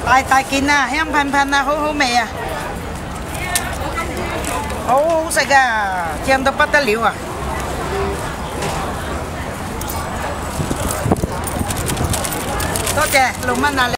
大件啊，香噴噴啊，好好味啊，好好食啊，正到不得了啊！多謝6蚊啊！